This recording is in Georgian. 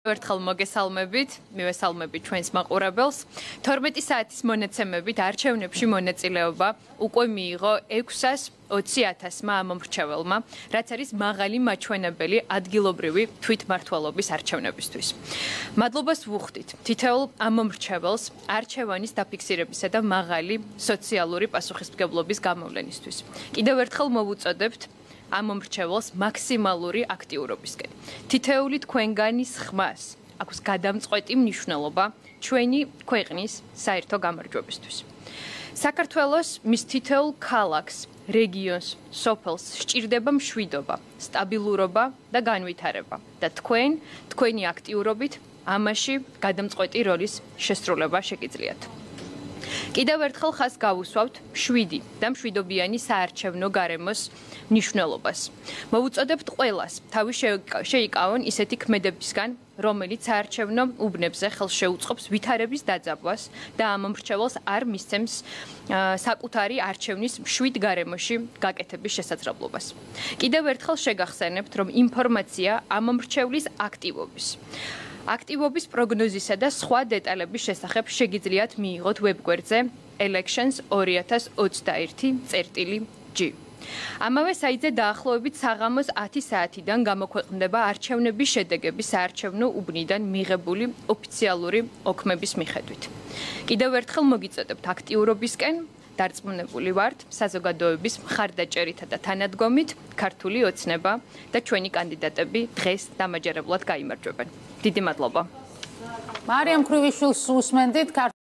ერთხელ მოგესალმებით, მივესალმებით ჩვენს მაყურებელს. 12 საათის მონაცემებით არჩევნებში მონაწილეობა უკვე მიიღო 620,000-მა ამომრჩეველმა, რაც არის მაღალი მაჩვენებელი ადგილობრივი თვითმმართველობის არჩევნებისთვის. მადლობას ვუხდით თითოეულ ამომრჩეველს არჩევანის დაფიქსირებისა და მაღალი სოციალური პასუხისმგებლობის გამოვლენისთვის. კიდევ ერთხელ მოვუწოდებთ ამომრჩეველს მაქსიმალური აქტიურობისკენ. თითოეული თქვენგანის ხმას აქვს გადამწყვეტი მნიშვნელობა ჩვენი ქვეყნის საერთო გამარჯვებისთვის. საქართველოს მის თითოეულ ქალაქს, რეგიონს, სოფელს სჭირდება მშვიდობა, სტაბილურობა და განვითარება და თქვენი აქტიურობით ამაში გადამწყვეტი როლის შესრულება შეგიძლიათ. კიდევ ერთხელ ხაზს გავუსვავთ მშვიდი და მშვიდობიანი საარჩევნო გარემოს მნიშვნელობას. მოვუწოდებთ ყველას თავი შეიკავონ ისეთი ქმედებისგან, რომელიც საარჩევნო უბნებზე ხელს შეუწყობს ვითარების დაძაბვას და ამომრჩეველს არ მისცემს საკუთარი არჩევნის მშვიდ გარემოში გაკეთების შესაძლებლობას. კიდევ ერთხელ შეგახსენებთ, რომ ინფორმაცია ამომრჩევლის აქტივობის პროგნოზისა და სხვა დეტალების შესახებ შეგიძლიათ მიიღოთ ვებგვერდზე elections2021.g. ამავე საიტზე დაახლოებით საღამოს 10 საათიდან გამოქვეყნდება არჩევნების შედეგები საარჩევნო უბნიდან მიღებული ოფიციალური ოქმების მიხედვით. კიდევ ერთხელ მოგიწოდებთ აქტიურობისკენ, დარწმუნებული ვართ საზოგადოების მხარდაჭერითა და თანადგომით ქართული ოცნება და ჩვენი კანდიდატები დღეს დამაჯერებლად გაიმარჯვებენ. დიდი მადლობა. მარიამ ქრივიშვილს უსმენდით.